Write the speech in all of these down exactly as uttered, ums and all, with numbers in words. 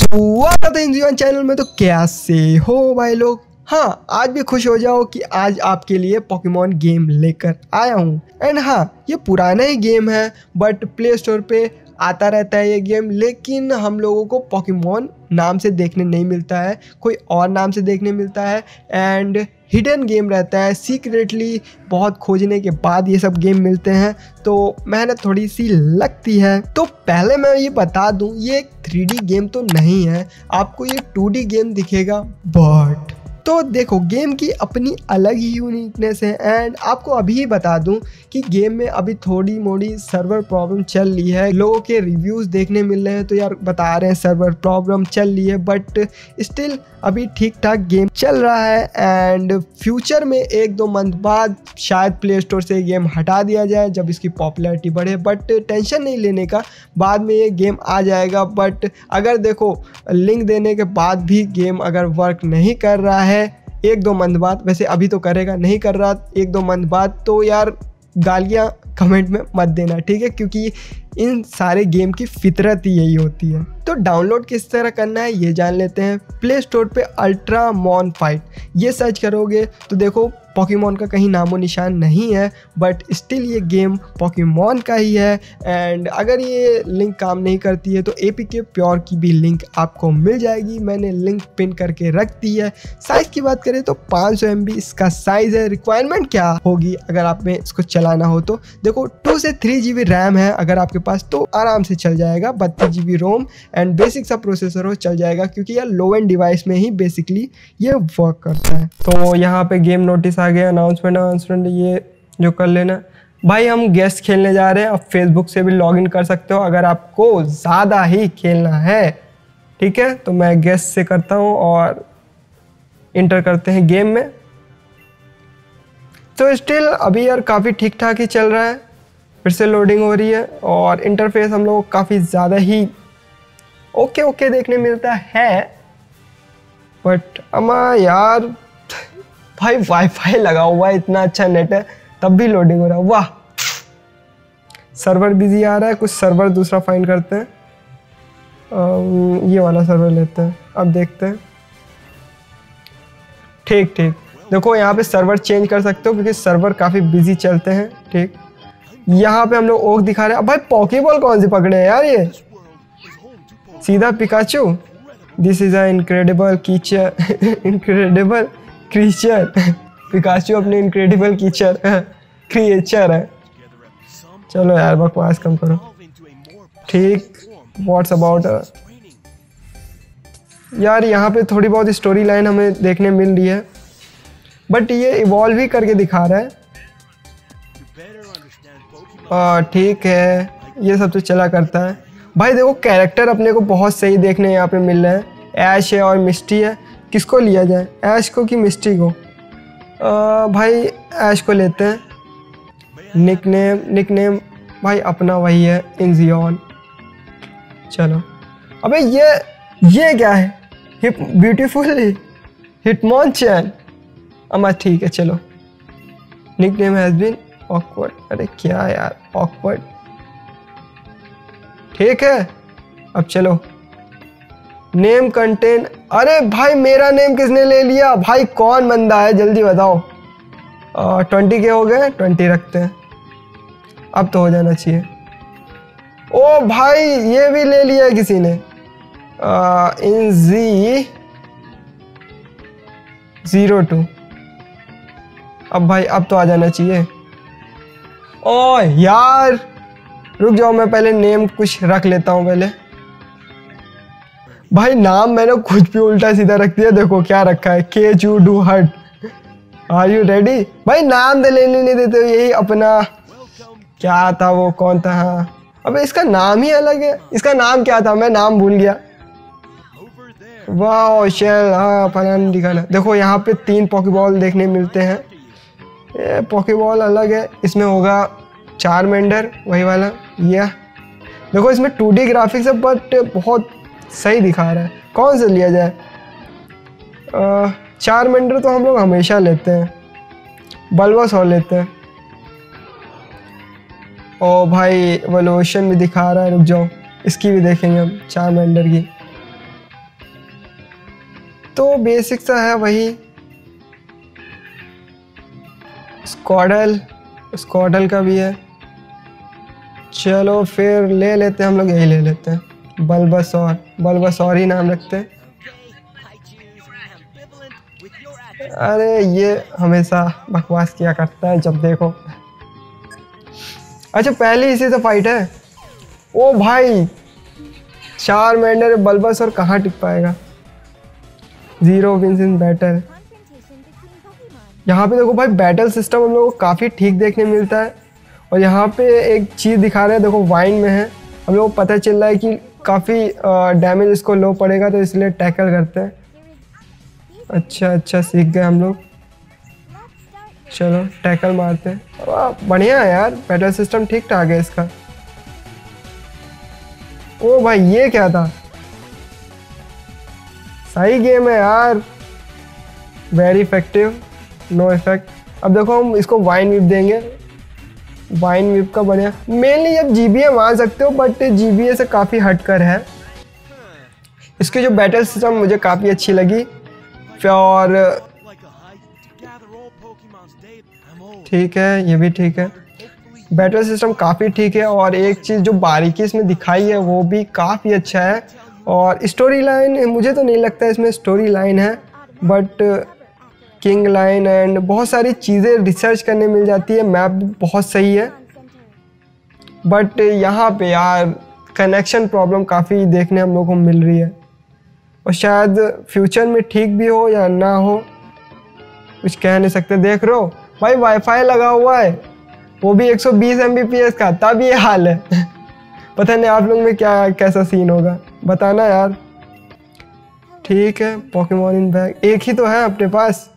स्वागत है इंजीवन चैनल में। तो कैसे हो भाई लोग? हाँ, आज भी खुश हो जाओ कि आज आपके लिए पोकेमॉन गेम लेकर आया हूँ। एंड हाँ, ये पुराना ही गेम है बट प्ले स्टोर पे आता रहता है ये गेम, लेकिन हम लोगों को पोकेमॉन नाम से देखने नहीं मिलता है, कोई और नाम से देखने मिलता है। एंड हिडन गेम रहता है, सीक्रेटली बहुत खोजने के बाद ये सब गेम मिलते हैं, तो मेहनत थोड़ी सी लगती है। तो पहले मैं ये बता दूं, ये एक थ्री डी गेम तो नहीं है, आपको ये टू डी गेम दिखेगा। बट तो देखो, गेम की अपनी अलग ही यूनिकनेस है। एंड आपको अभी बता दूं कि गेम में अभी थोड़ी मोड़ी सर्वर प्रॉब्लम चल रही है। लोगों के रिव्यूज़ देखने मिल रहे हैं तो यार बता रहे हैं सर्वर प्रॉब्लम चल रही है, बट स्टिल अभी ठीक ठाक गेम चल रहा है। एंड फ्यूचर में एक दो मंथ बाद शायद प्ले स्टोर से गेम हटा दिया जाए जब इसकी पॉपुलैरिटी बढ़े, बट टेंशन नहीं लेने का, बाद में ये गेम आ जाएगा। बट अगर देखो, लिंक देने के बाद भी गेम अगर वर्क नहीं कर रहा है एक दो मंथ बाद, वैसे अभी तो करेगा, नहीं कर रहा एक दो मंथ बाद, तो यार गालियाँ कमेंट में मत देना, ठीक है? क्योंकि इन सारे गेम की फितरत ही यही होती है। तो डाउनलोड किस तरह करना है ये जान लेते हैं। प्ले स्टोर पे अल्ट्रामॉन फाइट ये सर्च करोगे तो देखो पोकेमॉन का कहीं नामो निशान नहीं है, बट स्टिल ये गेम पोकेमॉन का ही है। एंड अगर ये लिंक काम नहीं करती है तो एपीके प्योर की भी लिंक आपको मिल जाएगी, मैंने लिंक पिन करके रख दी है। साइज़ की बात करें तो पाँच सौ एम बी इसका साइज़ है। रिक्वायरमेंट क्या होगी अगर आप में इसको चलाना हो तो देखो, टू से थ्री जी बी रैम है अगर आपके पास तो आराम से चल जाएगा। बत्तीस G B ROM and basic सा प्रोसेसर हो चल जाएगा, क्योंकि यार लो एंड डिवाइस में ही बेसिकली ये वर्क करता है। तो यहाँ पे गेम नोटिस आ गया, अनाउंसमेंट अनाउंसमेंट ये जो कर लेना। भाई हम गेस्ट खेलने जा रहे हैं, आप फेसबुक से भी लॉगिन कर सकते हो अगर आपको ज़्यादा ही खेलना है, ठीक है? तो मैं गेस्ट से करता हूँ और इंटर करते हैं गेम में। तो स्टिल अभी यार काफ़ी ठीक ठाक ही चल रहा है, फिर से लोडिंग हो रही है और इंटरफेस हम लोग काफ़ी ज़्यादा ही ओके ओके देखने मिलता है। बट अमा यार भाई वाईफाई लगा हुआ है, इतना अच्छा नेट है तब भी लोडिंग हो रहा है। वाह, सर्वर बिजी आ रहा है, कुछ सर्वर दूसरा फाइंड करते हैं। ये वाला सर्वर लेते हैं, अब देखते हैं। ठीक ठीक, देखो यहाँ पे सर्वर चेंज कर सकते हो क्योंकि सर्वर काफ़ी बिजी चलते हैं, ठीक? यहाँ पे हम लोग ओक दिखा रहे हैं। अब भाई पॉकीबॉल कौन सी पकड़े हैं यार? ये सीधा Pikachu. This is a incredible creature incredible creature Pikachu अपने इनक्रेडिबल कीचर क्रिएचर है। चलो यार बकवास कम करो, ठीक? व्हाट्स अबाउट यार, यहाँ पे थोड़ी बहुत स्टोरी लाइन हमें देखने मिल रही है, बट ये इवॉल्व ही करके दिखा रहा है। ठीक है, ये सब तो चला करता है। भाई देखो, कैरेक्टर अपने को बहुत सही देखने यहाँ पे मिल रहे हैं। ऐश है और मिस्टी है, किसको लिया जाए, ऐश को कि मिस्टी को? आ, भाई ऐश को लेते हैं। निक नेम निक नेम भाई अपना वही है, इंजियन। चलो, अबे ये ये क्या है? Hip beautiful Hitmonchan. अमा ठीक है, चलो। Nickname has been awkward. अरे क्या यार, ऑकवर्ड। ठीक है, अब चलो। नेम कंटेन, अरे भाई मेरा नेम किसने ले लिया? भाई कौन बंदा है, जल्दी बताओ। ट्वेंटी के हो गए, ट्वेंटी रखते हैं, अब तो हो जाना चाहिए। ओ भाई ये भी ले लिया है किसी ने। इन जी जीरो टू, अब भाई अब तो आ जाना चाहिए। ओ यार रुक जाओ, मैं पहले नेम कुछ रख लेता हूँ पहले। भाई नाम मैंने कुछ भी उल्टा सीधा रख दिया, देखो क्या रखा है, के you do hurt. Are you ready? भाई नाम दे लेने नहीं देते, यही अपना क्या था वो, कौन था? हाँ, अबे इसका नाम ही अलग है। इसका नाम क्या था, मैं नाम भूल गया। वाह शेल, हाँ फलाना दिखाना। देखो यहाँ पे तीन पॉकीबॉल देखने मिलते हैं। ये पॉकीबॉल अलग है, इसमें होगा चारमेंडर, वही वाला। ये देखो इसमें टू डी ग्राफिक्स है बट बहुत सही दिखा रहा है। कौन सा लिया जाए? चारमेंडर तो हम लोग हमेशा लेते हैं, बल्बासौर लेते हैं। ओ भाई वोल्यूशन भी दिखा रहा है, रुक जाओ इसकी भी देखेंगे हम, चारमेंडर की। तो बेसिक सा है वही। स्क्वाडल स्क्वाडल का भी है। चलो फिर ले लेते हैं हम लोग, यही ले लेते हैं। बल्बासौर बल्बासौर ही नाम रखते हैं। अरे ये हमेशा बकवास किया करता है जब देखो। अच्छा पहले इसी से फाइट है। ओ भाई चारमेंडर बल्बासौर कहाँ टिक पाएगा। Zero wins in battle. यहाँ पे देखो भाई बैटल सिस्टम हम लोगों को काफ़ी ठीक देखने मिलता है। और यहाँ पे एक चीज़ दिखा रहे हैं, देखो वाइन में है, हम लोग को पता चल रहा है कि काफ़ी डैमेज इसको लो पड़ेगा, तो इसलिए टैकल करते हैं। अच्छा अच्छा सीख गए हम लोग। चलो टैकल मारते हैं। वाह बढ़िया है यार, बैटल सिस्टम ठीक ठाक है इसका। ओ भाई ये क्या था, सही गेम है यार, वेरी इफेक्टिव, नो इफेक्ट। अब देखो हम इसको वाइन विप देंगे। वाइन विप का बढ़िया, मेनली अब जीबीए मान सकते हो, बट जीबीए से काफ़ी हटकर है। इसकी जो बैटल सिस्टम मुझे काफ़ी अच्छी लगी। और ठीक है ये भी ठीक है, बैटल सिस्टम काफ़ी ठीक है। और एक चीज़ जो बारीकी इसमें दिखाई है वो भी काफ़ी अच्छा है। और स्टोरी लाइन मुझे तो नहीं लगता इसमें स्टोरी लाइन है, बट किंग लाइन एंड बहुत सारी चीज़ें रिसर्च करने मिल जाती है। मैप बहुत सही है, बट यहाँ पे यार कनेक्शन प्रॉब्लम काफ़ी देखने हम लोग को मिल रही है। और शायद फ्यूचर में ठीक भी हो या ना हो, कुछ कह नहीं सकते। देख रहे हो भाई वाईफाई लगा हुआ है, वो भी एक सौ बीस एम बी पी एस का, तब ये हाल है। पता नहीं आप लोग में क्या कैसा सीन होगा, बताना यार। ठीक है पोकेमॉन इन बैग, एक ही तो है अपने पास।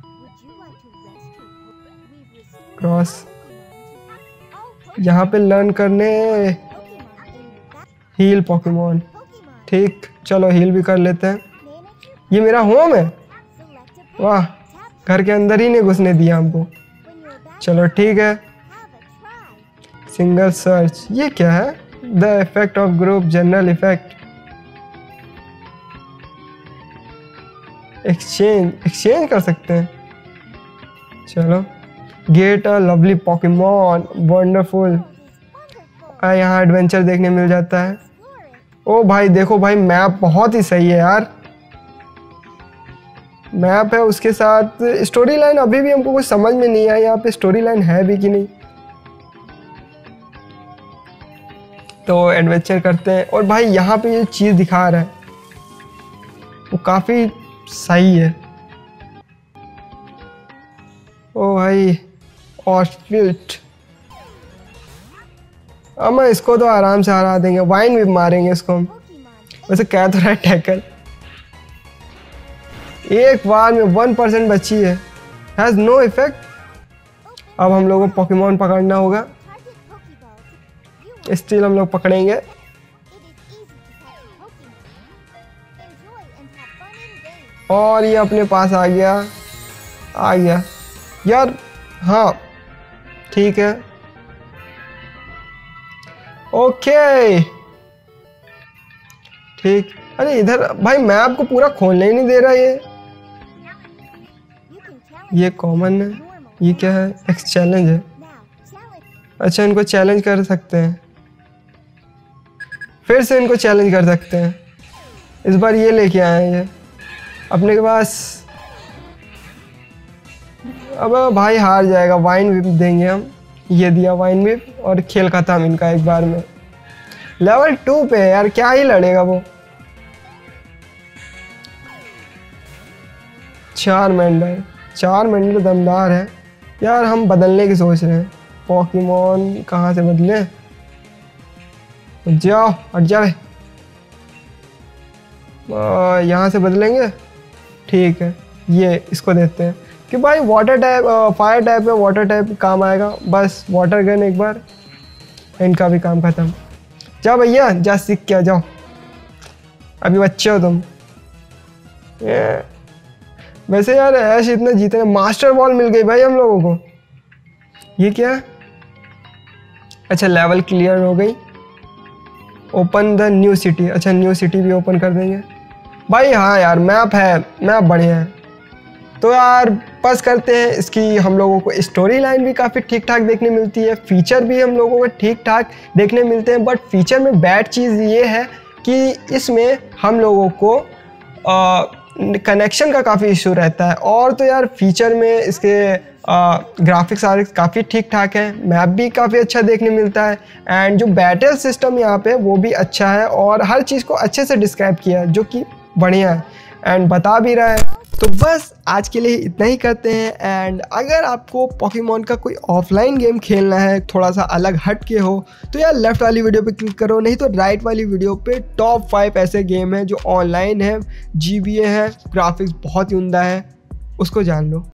क्रॉस यहाँ पे लर्न करने, हील पोकेमॉन, ठीक चलो हील भी कर लेते हैं। ये मेरा होम है, वाह घर के अंदर ही नहीं घुसने दिया हमको। चलो ठीक है, सिंगल सर्च, ये क्या है, the effect of group general effect, exchange exchange कर सकते हैं। चलो get a lovely Pokemon, wonderful, यहाँ एडवेंचर देखने मिल जाता है। ओ भाई देखो भाई मैप बहुत ही सही है यार, मैप है उसके साथ स्टोरी लाइन अभी भी हमको कुछ समझ में नहीं आया, यहाँ पे स्टोरी लाइन है भी कि नहीं। तो एडवेंचर करते हैं। और भाई यहाँ पे ये चीज़ दिखा रहा है वो काफ़ी सही है। ओ भाई ऑस्ट्रिच, अब मैं इसको तो आराम से हरा देंगे, वाइन भी मारेंगे इसको हम। वैसे क्या तो रहा है टैकल, एक बार में वन परसेंट बची है, हैज़ नो इफेक्ट। अब हम लोगों को पोकेमॉन पकड़ना होगा, स्टिल हम लोग पकड़ेंगे। और ये अपने पास आ गया आ गया यार, हाँ ठीक है ओके ठीक। अरे इधर भाई मैप को पूरा खोलने ही नहीं दे रहा ये ये कॉमन है, ये क्या है, एक्स चैलेंज है। अच्छा इनको चैलेंज कर सकते हैं, फिर से इनको चैलेंज कर सकते हैं। इस बार ये लेके आए हैं ये अपने के पास। अब भाई हार जाएगा, वाइन विप देंगे हम, ये दिया वाइन विप और खेल खत्म इनका एक बार में। लेवल टू पे यार क्या ही लड़ेगा वो। चारमेंडर चारमेंडर दमदार है यार, हम बदलने की सोच रहे हैं। पोकेमॉन कहाँ से बदले, जाओ हट जाओ, यहाँ से बदलेंगे। ठीक है ये इसको देते हैं कि भाई वाटर टाइप फायर टाइप है, वाटर टाइप काम आएगा। बस वाटर गन एक बार, इनका भी काम खत्म। जाओ भैया जा सीख के आ जाओ, अभी बच्चे हो तुम। ये वैसे यार ऐश इतना जीते, मास्टर बॉल मिल गई भाई हम लोगों को। ये क्या, अच्छा लेवल क्लियर हो गई। ओपन द न्यू सिटी, अच्छा न्यू सिटी भी ओपन कर देंगे। भाई हाँ यार, मैप है, मैप बढ़िया है। तो यार बस करते हैं, इसकी हम लोगों को स्टोरी लाइन भी काफ़ी ठीक ठाक देखने मिलती है, फीचर भी हम लोगों को ठीक ठाक देखने मिलते हैं। बट फीचर में बैड चीज़ ये है कि इसमें हम लोगों को कनेक्शन का काफ़ी इशू रहता है। और तो यार फीचर में इसके ग्राफिक्स सारे काफ़ी ठीक ठाक है, मैप भी काफ़ी अच्छा देखने मिलता है, एंड जो बैटल सिस्टम यहाँ पे वो भी अच्छा है और हर चीज़ को अच्छे से डिस्क्राइब किया है जो कि बढ़िया है एंड बता भी रहा है। तो बस आज के लिए इतना ही करते हैं। एंड अगर आपको पोकेमॉन का कोई ऑफलाइन गेम खेलना है, थोड़ा सा अलग हट के हो, तो यार लेफ्ट वाली वीडियो पे क्लिक करो, नहीं तो राइट वाली वीडियो पे टॉप फाइव ऐसे गेम हैं जो ऑनलाइन है, जी बी ए है, ग्राफिक्स बहुत ही उम्दा है, उसको जान लो।